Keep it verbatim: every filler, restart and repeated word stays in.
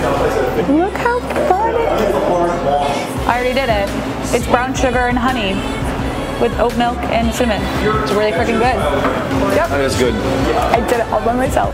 Look how fun it is. I already did it. It's brown sugar and honey with oat milk and cinnamon. It's really freaking good. Yep. That is good. I did it all by myself.